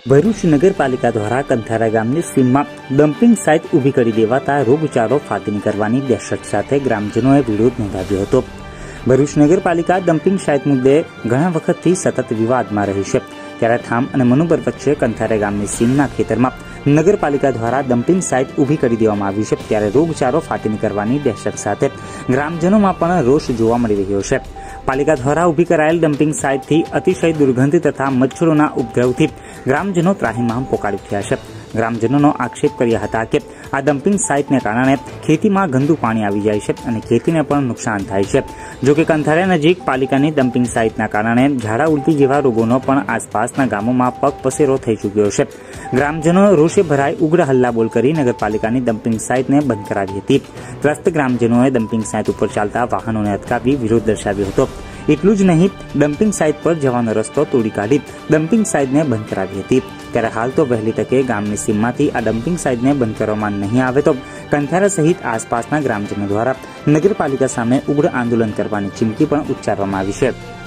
ભરૂચ નગરપાલિકા દ્વારા કંથારા ગામની સીમમાં ડમ્પિંગ સાઇટ ઊભી કરી દેવાતા રોગચાળો ફાટી નીકળવાની દહેશત સાથે ગ્રામજનોએ વિરોધ નોંધાવ્યો હતો। ભરૂચ નગરપાલિકા ડમ્પિંગ સાઇટ મુદ્દે ઘણા વખતથી સતત વિવાદમાં રહી છે, ત્યારે થામ અને મનુબર વચ્ચે કંથારા ગામની સીમના ખેતરમાં નગરપાલિકા દ્વારા ડમ્પિંગ સાઇટ ઊભી કરી દેવામાં આવી છે, ત્યારે રોગચાળો ફાટી નીકળવાની દહેશત સાથે ગ્રામજનોમાં પણ રોષ જોવા મળી રહ્યો છે। પાલિકા દ્વારા ઊભી કરાયેલ ડમ્પિંગ સાઇટથી અતિશય દુર્ગંધ તથા મચ્છરોના ઉપદ્રવથી ગ્રામજનો ત્રાહિમામ પોકારી ઉઠ્યા છે। ગ્રામજનોનો આક્ષેપ કર્યા હતા કે આ ડમ્પિંગ સાઇટને કારણે ખેતીમાં ગંદુ પાણી આવી જાય છે અને ખેતીને પણ નુકસાન થાય છે। જો કે કંથારા નજીક પાલિકાની ડમ્પિંગ સાઇટના કારણે ઝાડા ઉલટી જેવા રોગોનો પણ આસપાસના ગામોમાં પગપેસારો થઈ ચૂક્યો છે। ગ્રામજનો રોષે ભરાઈ ઉગ્ર હલ્લાબોલ કરી નગરપાલિકાની ડમ્પિંગ સાઇટને બંધ કરાવી હતી। ત્રસ્ત ગ્રામજનોએ ડમ્પિંગ સાઇટ ઉપર ચાલતા વાહનોને અટકાવી વિરોધ દર્શાવ્યો હતો। એટલું જ નહીં, ડમ્પિંગ સાઇટ પર જવાનો રસ્તો તોડી કાઢી ડમ્પિંગ સાઇટને બંધ કરાવી હતી। ત્યારે હાલ તો વહેલી તકે ગામની સીમમાંથી આ ડમ્પિંગ સાઇટને બંધ કરવામાં નહીં આવે તો કંથારા સહિત આસપાસના ગ્રામજનો દ્વારા નગરપાલિકા સામે ઉગ્ર આંદોલન કરવાની ચીમકી પણ ઉચ્ચારવામાં આવી છે।